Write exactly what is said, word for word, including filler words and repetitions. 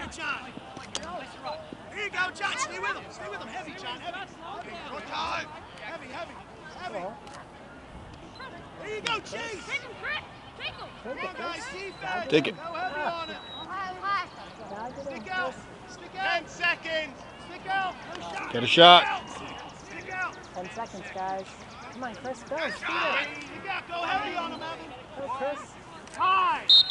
there, John. Here you go, John. Stay with him. Stay with him. Heavy, John. Heavy. Good time. Heavy, heavy, heavy. There you go, Chase. Take him, Chris. Take him. Come on, guys. Defense. Take it. Go heavy on it. Stick out. Stick out. Ten seconds. Stick out. No shot. Get a shot. Stick out. Ten seconds, guys. Come on, Chris. Go. Shoot it. Stick out. Go heavy on him, Evan. Go, Chris. Time.